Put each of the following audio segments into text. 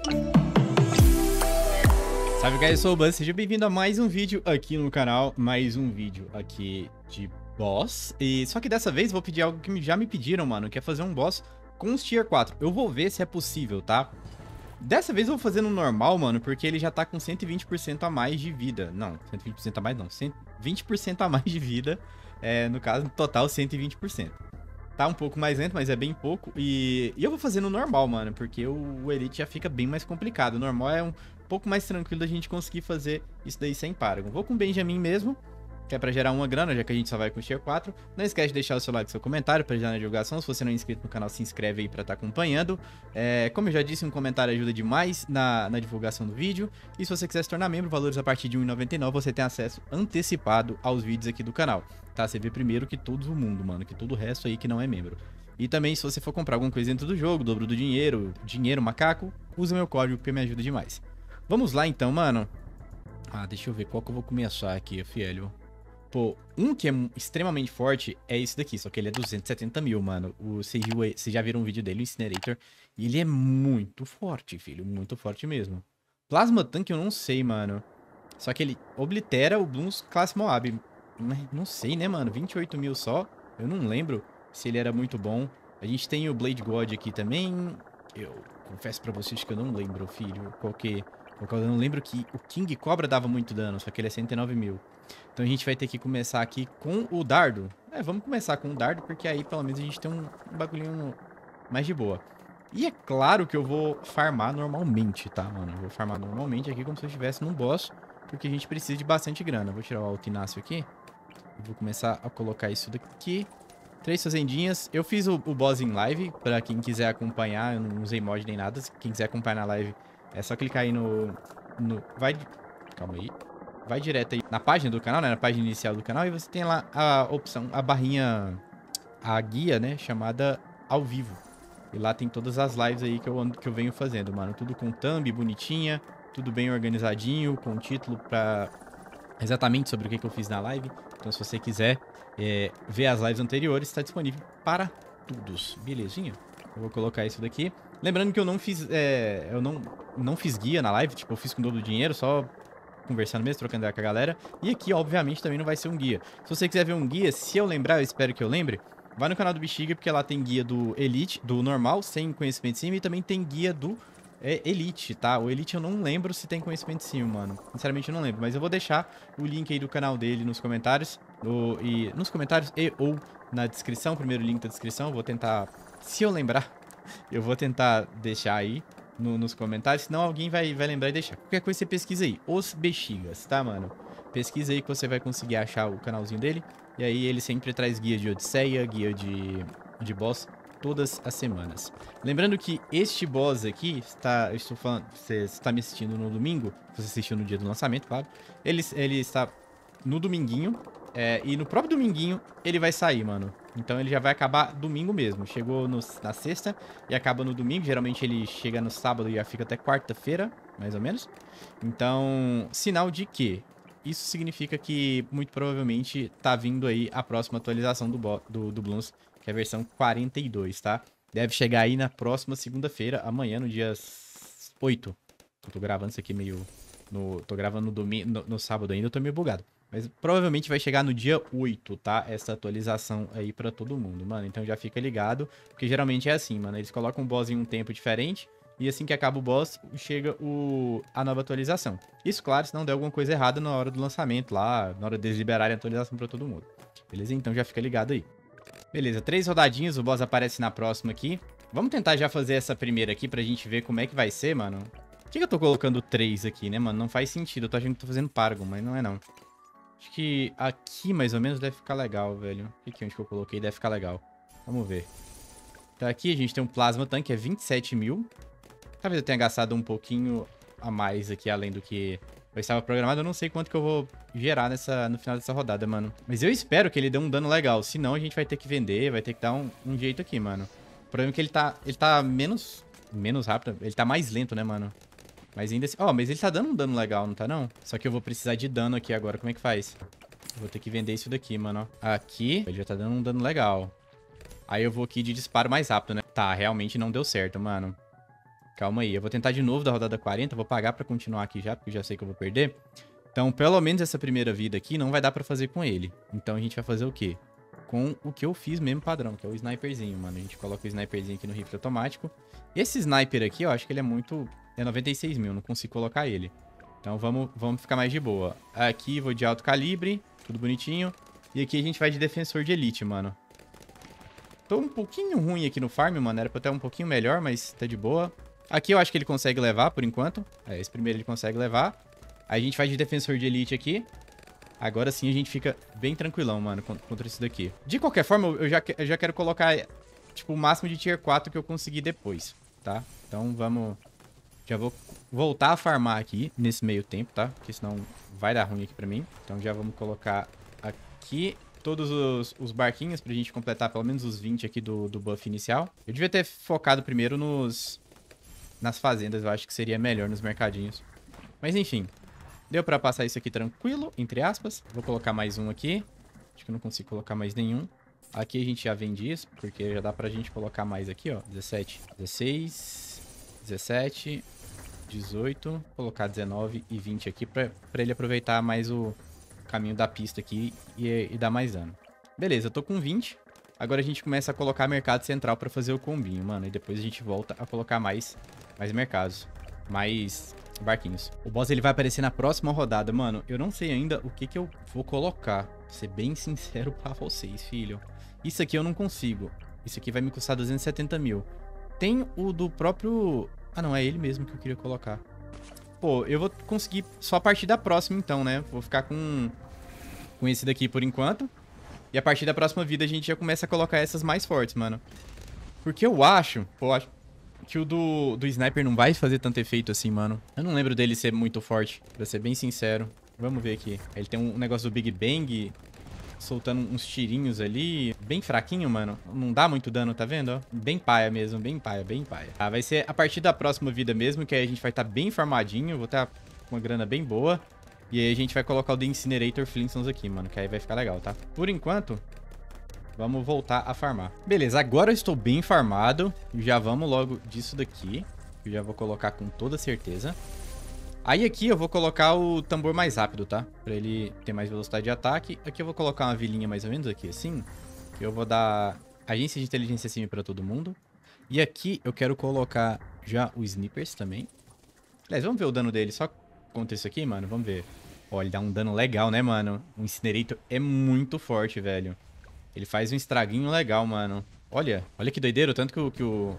Salve, guys, eu sou o Buzz, seja bem-vindo a mais um vídeo aqui no canal, mais um vídeo aqui de boss. E só que dessa vez vou pedir algo que já me pediram, mano, que é fazer um boss com os tier 4. Eu vou ver se é possível, tá? Dessa vez eu vou fazer no normal, mano, porque ele já tá com 120% a mais de vida. Não, 120% a mais não, 120% a mais de vida, no caso, no total 120%. Tá um pouco mais lento, mas é bem pouco. E eu vou fazer no normal, mano, porque o Elite já fica bem mais complicado. O normal é um pouco mais tranquilo da gente conseguir fazer isso daí sem Paragon. Vou com o Benjamin mesmo, que é pra gerar uma grana, já que a gente só vai com o Tier 4. Não esquece de deixar o seu like e seu comentário pra ajudar na divulgação. Se você não é inscrito no canal, se inscreve aí pra estar acompanhando. Como eu já disse, um comentário ajuda demais na divulgação do vídeo. E se você quiser se tornar membro, valores a partir de R$1,99, você tem acesso antecipado aos vídeos aqui do canal. Tá? Você vê primeiro que todo mundo, mano, que todo o resto aí que não é membro. E também, se você for comprar alguma coisa dentro do jogo, dobro do dinheiro, macaco, usa meu código que me ajuda demais. Vamos lá então, mano. Deixa eu ver qual que eu vou começar aqui, filho. Pô, um que é extremamente forte é esse daqui, só que ele é 270 mil, mano. Vocês já viram um vídeo dele, o Incinerator, e ele é muito forte, filho, muito forte mesmo. Plasma Tank eu não sei, mano. Só que ele oblitera o Bloons classe Moab. Não sei, né, mano? 28 mil só. Eu não lembro se ele era muito bom. A gente tem o Blade God aqui também. Eu confesso pra vocês que eu não lembro, filho, eu não lembro que o King Cobra dava muito dano, só que ele é 109 mil. Então a gente vai ter que começar aqui com o dardo. Vamos começar com o dardo, porque aí pelo menos a gente tem um bagulhinho mais de boa. E é claro que eu vou farmar normalmente, tá, mano? Eu vou farmar normalmente aqui como se eu estivesse num boss, porque a gente precisa de bastante grana. Vou tirar o Altinácio aqui. E vou começar a colocar isso daqui. 3 fazendinhas. Eu fiz o boss em live, pra quem quiser acompanhar. Eu não usei mod nem nada. Quem quiser acompanhar na live, é só clicar aí Calma aí. Vai direto aí na página do canal, né? Na página inicial do canal. E você tem lá a opção, a barrinha, a guia, né? Chamada ao vivo. E lá tem todas as lives aí que eu venho fazendo, mano. Tudo com thumb, bonitinha. Tudo bem organizadinho, com título pra... exatamente sobre o que eu fiz na live. Então, se você quiser ver as lives anteriores, está disponível para todos. Belezinha? Eu vou colocar isso daqui. Lembrando que eu não fiz, não fiz guia na live, tipo, eu fiz com dobro do dinheiro, só conversando mesmo, trocando ideia com a galera. E aqui, obviamente, também não vai ser um guia. Se você quiser ver um guia, se eu lembrar, eu espero que eu lembre, vai no canal do Bexiga, porque lá tem guia do Elite, do normal, sem conhecimento de cima, e também tem guia do Elite, tá? O Elite eu não lembro se tem conhecimento de cima, mano. Sinceramente eu não lembro, mas eu vou deixar o link aí do canal dele nos comentários, nos comentários ou na descrição, primeiro link da descrição. Eu vou tentar, se eu lembrar, eu vou tentar deixar aí nos comentários, senão alguém vai lembrar e deixar. Qualquer coisa você pesquisa aí, Os Bexigas, tá, mano? Pesquisa aí que você vai conseguir achar o canalzinho dele. E aí ele sempre traz guia de Odisseia, guia de boss, todas as semanas. Lembrando que este boss aqui, eu estou falando, você está me assistindo no domingo, você assistiu no dia do lançamento, claro. Ele está no dominguinho, e no próprio dominguinho ele vai sair, mano. Então ele já vai acabar domingo mesmo. Chegou na sexta e acaba no domingo. Geralmente ele chega no sábado e já fica até quarta-feira, mais ou menos. Então, sinal de que isso significa que muito provavelmente tá vindo aí a próxima atualização do Bloons, que é a versão 42, tá? Deve chegar aí na próxima segunda-feira, amanhã, no dia 8. Eu tô gravando isso aqui meio... tô gravando no sábado ainda, eu tô meio bugado. Mas provavelmente vai chegar no dia 8, tá? Essa atualização aí pra todo mundo, mano. Então já fica ligado, porque geralmente é assim, mano. Eles colocam o boss em um tempo diferente, e assim que acaba o boss, chega a nova atualização. Isso, claro, se não der alguma coisa errada na hora do lançamento lá, na hora de eles liberarem a atualização pra todo mundo. Beleza? Então já fica ligado aí. Beleza, 3 rodadinhas, o boss aparece na próxima aqui. Vamos tentar já fazer essa primeira aqui pra gente ver como é que vai ser, mano. Por que eu tô colocando 3 aqui, né, mano? Não faz sentido, eu tô achando que tô fazendo Paragon, mas não é não. Acho que aqui, mais ou menos, deve ficar legal, velho. Aqui onde que eu coloquei deve ficar legal. Vamos ver. Então aqui a gente tem um Plasma Tank, é 27 mil. Talvez eu tenha gastado um pouquinho a mais aqui, além do que eu estava programado. Eu não sei quanto que eu vou gerar no final dessa rodada, mano. Mas eu espero que ele dê um dano legal. Senão a gente vai ter que vender, vai ter que dar um jeito aqui, mano. O problema é que ele tá menos rápido. Ele tá mais lento, né, mano? Mas ainda assim... mas ele tá dando um dano legal, não tá não? Só que eu vou precisar de dano aqui agora. Como é que faz? Vou ter que vender isso daqui, mano. Aqui, ele já tá dando um dano legal. Aí eu vou aqui de disparo mais rápido, né? Tá, realmente não deu certo, mano. Calma aí. Eu vou tentar de novo da rodada 40. Vou pagar pra continuar aqui já, porque eu já sei que eu vou perder. Então, pelo menos essa primeira vida aqui não vai dar pra fazer com ele. Então, a gente vai fazer o quê? Com o que eu fiz mesmo padrão, que é o sniperzinho, mano. A gente coloca o sniperzinho aqui no rifle automático. Esse sniper aqui, eu acho que ele é muito... É 96 mil, não consigo colocar ele. Então, vamos ficar mais de boa. Aqui, vou de alto calibre, tudo bonitinho. E aqui a gente vai de defensor de elite, mano. Tô um pouquinho ruim aqui no farm, mano. Era pra estar um pouquinho melhor, mas tá de boa. Aqui eu acho que ele consegue levar, por enquanto. Esse primeiro ele consegue levar. Aí a gente faz de defensor de elite aqui. Agora sim a gente fica bem tranquilão, mano, contra isso daqui. De qualquer forma, eu já quero colocar, tipo, o máximo de tier 4 que eu conseguir depois, tá? Então vamos... Já vou voltar a farmar aqui nesse meio tempo, tá? Porque senão vai dar ruim aqui pra mim. Então já vamos colocar aqui todos os barquinhos pra gente completar pelo menos os 20 aqui do buff inicial. Eu devia ter focado primeiro nas fazendas, eu acho que seria melhor nos mercadinhos. Mas enfim, deu pra passar isso aqui tranquilo, entre aspas. Vou colocar mais um aqui. Acho que eu não consigo colocar mais nenhum. Aqui a gente já vende isso, porque já dá pra gente colocar mais aqui, ó. 17, 16, 17, 18. Vou colocar 19 e 20 aqui pra ele aproveitar mais o caminho da pista aqui e dar mais dano. Beleza, eu tô com 20. Agora a gente começa a colocar mercado central pra fazer o combinho, mano. E depois a gente volta a colocar mais mercados. Mais barquinhos. O boss ele vai aparecer na próxima rodada, mano. Eu não sei ainda o que eu vou colocar. Vou ser bem sincero pra vocês, filho. Isso aqui eu não consigo. Isso aqui vai me custar 270 mil. Tem o do próprio... Ah, não, é ele mesmo que eu queria colocar. Pô, eu vou conseguir só a partir da próxima, então, né? Vou ficar com esse daqui por enquanto. E a partir da próxima vida a gente já começa a colocar essas mais fortes, mano. Porque eu acho... Pô, acho que o do sniper não vai fazer tanto efeito assim, mano. Eu não lembro dele ser muito forte, pra ser bem sincero. Vamos ver aqui. Ele tem um negócio do Big Bang, soltando uns tirinhos ali. Bem fraquinho, mano. Não dá muito dano, tá vendo? Ó? Bem paia mesmo, bem paia, bem paia. Ah, vai ser a partir da próxima vida mesmo, que aí a gente vai estar bem farmadinho. Vou estar com uma grana bem boa. E aí a gente vai colocar o The Incinerator Flintstones aqui, mano, que aí vai ficar legal, tá? Por enquanto... Vamos voltar a farmar. Beleza, agora eu estou bem farmado. Já vamos logo disso daqui. Eu já vou colocar com toda certeza. Aí aqui eu vou colocar o tambor mais rápido, tá? Pra ele ter mais velocidade de ataque. Aqui eu vou colocar uma vilinha mais ou menos aqui, assim. Eu vou dar agência de inteligência sim pra todo mundo. E aqui eu quero colocar já o Snipers também. Aliás, vamos ver o dano dele só contra isso aqui, mano. Vamos ver. Ó, ele dá um dano legal, né, mano? O Incinerator é muito forte, velho. Ele faz um estraguinho legal, mano. Olha que doideiro, tanto que o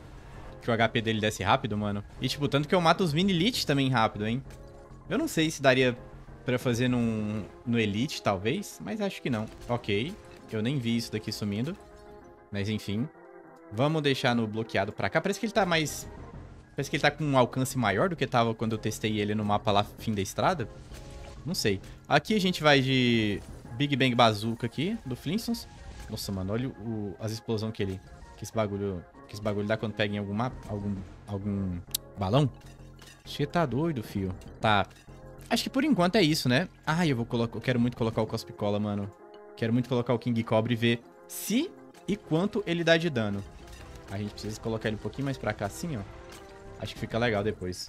HP dele desce rápido, mano. E, tipo, tanto que eu mato os mini-elite também rápido, hein. Eu não sei se daria pra fazer no Elite, talvez, mas acho que não. Ok, eu nem vi isso daqui sumindo. Mas, enfim. Vamos deixar no bloqueado pra cá. Parece que ele tá mais... Parece que ele tá com um alcance maior do que tava quando eu testei ele no mapa lá, fim da estrada. Não sei. Aqui a gente vai de Big Bang Bazooka aqui, do Flintstones. Nossa, mano, olha as explosões que esse bagulho dá quando pega em algum mapa, algum balão. Você tá doido, fio. Tá. Acho que por enquanto é isso, né? Ah, eu quero muito colocar o Cospicola, mano. Quero muito colocar o King Cobra e ver se e quanto ele dá de dano. A gente precisa colocar ele um pouquinho mais pra cá assim, ó. Acho que fica legal depois.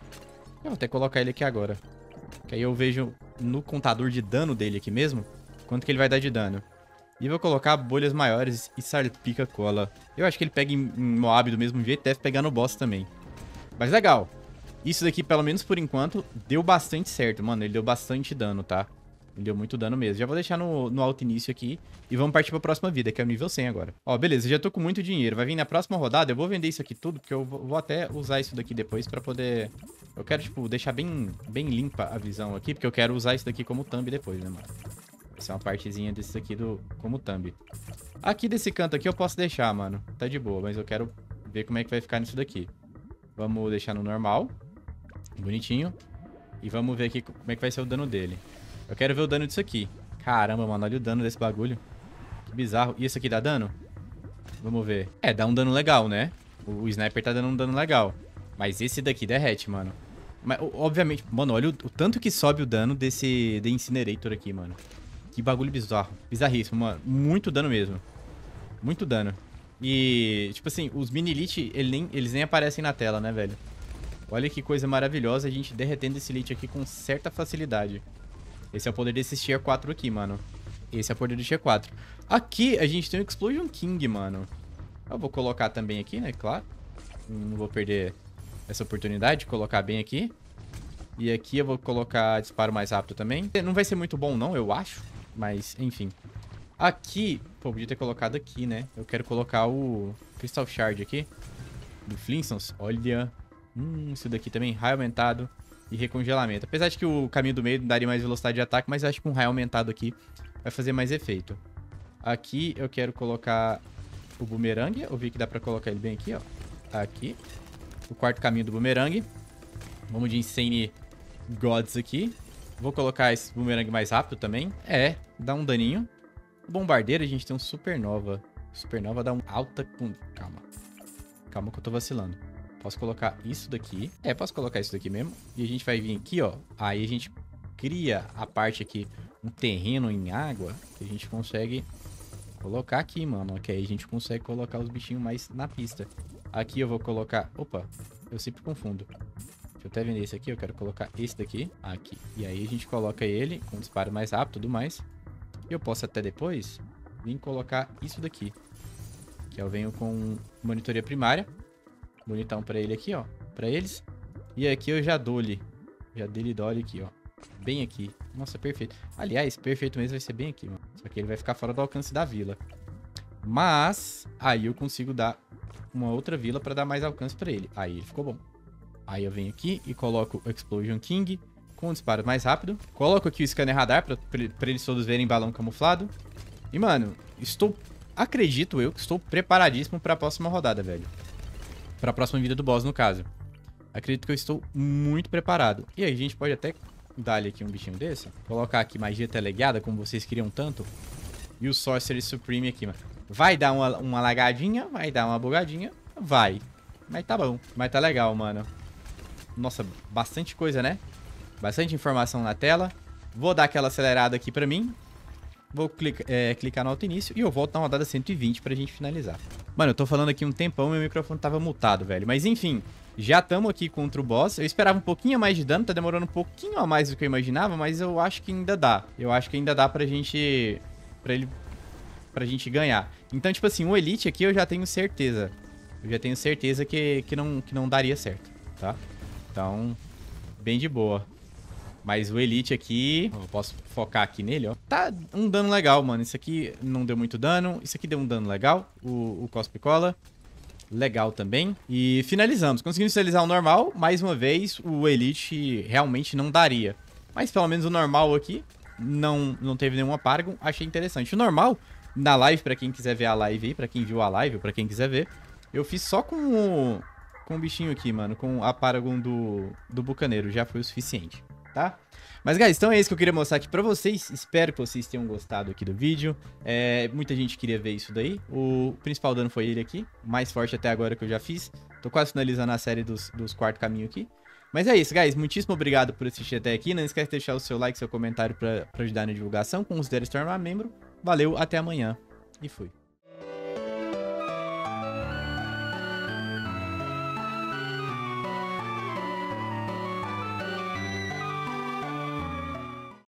Eu vou até colocar ele aqui agora. Que aí eu vejo no contador de dano dele aqui mesmo, quanto que ele vai dar de dano. E vou colocar bolhas maiores e salpica cola. Eu acho que ele pega em Moab do mesmo jeito, deve pegar no boss também. Mas legal. Isso daqui, pelo menos por enquanto, deu bastante certo, mano. Ele deu bastante dano, tá? Ele deu muito dano mesmo. Já vou deixar no alto início aqui. E vamos partir pra próxima vida, que é o nível 100 agora. Ó, beleza, já tô com muito dinheiro. Vai vir na próxima rodada, eu vou vender isso aqui tudo, porque eu vou até usar isso daqui depois pra poder... Eu quero, tipo, deixar bem limpa a visão aqui, porque eu quero usar isso daqui como thumb depois, né, mano? Essa é uma partezinha desse aqui como thumb. Aqui desse canto aqui eu posso deixar, mano. Tá de boa, mas eu quero ver como é que vai ficar nisso daqui. Vamos deixar no normal. Bonitinho. E vamos ver aqui como é que vai ser o dano dele. Eu quero ver o dano disso aqui. Caramba, mano, olha o dano desse bagulho. Que bizarro. E isso aqui dá dano? Vamos ver. É, dá um dano legal, né? O sniper tá dando um dano legal. Mas esse daqui derrete, mano. Mas, obviamente... Mano, olha o tanto que sobe o dano desse The Incinerator aqui, mano. Que bagulho bizarro. Bizarríssimo, mano. Muito dano mesmo. Muito dano. E, tipo assim, os mini-elite, eles nem aparecem na tela, né, velho? Olha que coisa maravilhosa a gente derretendo esse Elite aqui com certa facilidade. Esse é o poder desse Tier 4 aqui, mano. Esse é o poder do Tier 4. Aqui a gente tem o Explosion King, mano. Eu vou colocar também aqui, né? Claro. Não vou perder essa oportunidade de colocar bem aqui. E aqui eu vou colocar disparo mais rápido também. Não vai ser muito bom não, eu acho. Mas, enfim. Aqui... Pô, podia ter colocado aqui, né? Eu quero colocar o Crystal Shard aqui. Do Flintstones. Olha... isso daqui também, raio aumentado e recongelamento. Apesar de que o caminho do meio daria mais velocidade de ataque, mas eu acho que um raio aumentado aqui vai fazer mais efeito. Aqui eu quero colocar o boomerang. Eu vi que dá pra colocar ele bem aqui, ó. Aqui. O quarto caminho do boomerang. Vamos de Insane Gods aqui. Vou colocar esse boomerang mais rápido também. É, dá um daninho. O bombardeiro a gente tem um Supernova. Supernova dá um alta... Calma. Calma que eu tô vacilando. Posso colocar isso daqui. É, posso colocar isso daqui mesmo. E a gente vai vir aqui, ó. Aí a gente cria a parte aqui, um terreno em água, que a gente consegue colocar aqui, mano. Que aí a gente consegue colocar os bichinhos mais na pista. Aqui eu vou colocar... Opa, eu sempre confundo. Deixa eu até vender esse aqui. Eu quero colocar esse daqui. Aqui. E aí a gente coloca ele com disparo mais rápido e tudo mais. E eu posso até depois vir colocar isso daqui. Que eu venho com monitoria primária. Bonitão pra ele aqui, ó. Pra eles. E aqui eu já dou-lhe. Já dei-lhe dole aqui, ó. Bem aqui. Nossa, perfeito. Aliás, perfeito mesmo vai ser bem aqui, mano. Só que ele vai ficar fora do alcance da vila. Mas, aí eu consigo dar uma outra vila pra dar mais alcance pra ele. Aí ele ficou bom. Aí eu venho aqui e coloco o Explosion King com um disparo mais rápido. Coloco aqui o Scanner Radar pra eles todos verem balão camuflado. E, mano, acredito eu que estou preparadíssimo pra próxima rodada, velho. Pra próxima vida do boss, no caso. Acredito que eu estou muito preparado. E aí a gente pode até dar-lhe aqui um bichinho desse. Colocar aqui magia teleguiada, como vocês queriam tanto. E o Sorcery Supreme aqui, mano. Vai dar uma lagadinha, vai dar uma bugadinha. Vai. Mas tá bom. Mas tá legal, mano. Nossa, bastante coisa, né? Bastante informação na tela. Vou dar aquela acelerada aqui pra mim. Vou clicar no auto início e eu volto na rodada 120 pra gente finalizar. Mano, eu tô falando aqui um tempão e meu microfone tava mutado, velho. Mas enfim, já estamos aqui contra o boss. Eu esperava um pouquinho a mais de dano, tá demorando um pouquinho a mais do que eu imaginava, mas eu acho que ainda dá. Eu acho que ainda dá pra gente... Pra gente ganhar. Então, tipo assim, o Elite aqui eu já tenho certeza. Eu já tenho certeza que não daria certo, tá? Então, bem de boa. Mas o Elite aqui, eu posso focar aqui nele, ó. Tá um dano legal, mano. Isso aqui não deu muito dano. Isso aqui deu um dano legal. O Cospicola. Legal também. E finalizamos. Conseguimos finalizar o normal. Mais uma vez, o Elite realmente não daria. Mas pelo menos o normal aqui não teve nenhum apáragon. Achei interessante. O normal, na live, pra quem quiser ver a live aí, pra quem viu a live, ou pra quem quiser ver, eu fiz só com o bichinho aqui, mano. Com o apáragon do bucaneiro. Já foi o suficiente. Tá? Mas, guys, então é isso que eu queria mostrar aqui pra vocês. Espero que vocês tenham gostado aqui do vídeo. Muita gente queria ver isso daí. O principal dano foi ele aqui. O mais forte até agora que eu já fiz. Tô quase finalizando a série dos quarto caminho aqui. Mas é isso, guys. Muitíssimo obrigado por assistir até aqui. Não esquece de deixar o seu like, seu comentário pra ajudar na divulgação. Considere se tornar membro. Valeu, até amanhã. E fui.